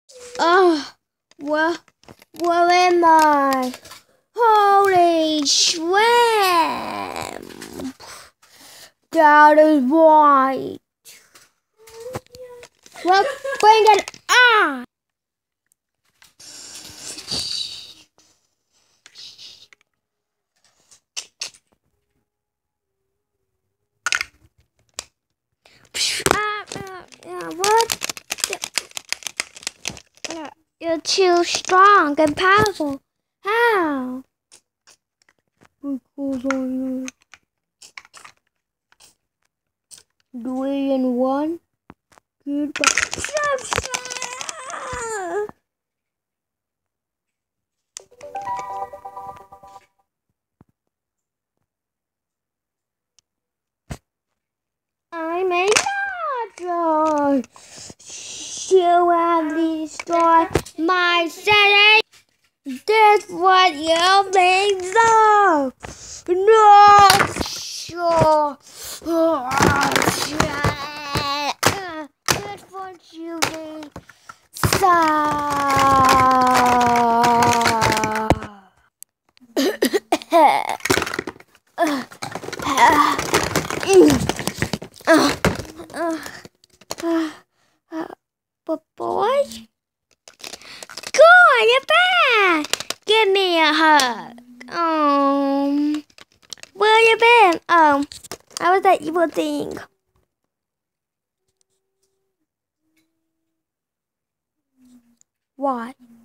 Oh, where am I? Holy shrimp! That is right. Well, bring it on! What? You're too strong and powerful. How? Because I know. 3 and 1. Goodbye. I'm a monster. You have destroyed my city. That's what you think so. No, sure. That's what you think so. But boy, good, you're back. Give me a hug. Where you been? I was that evil thing. Why?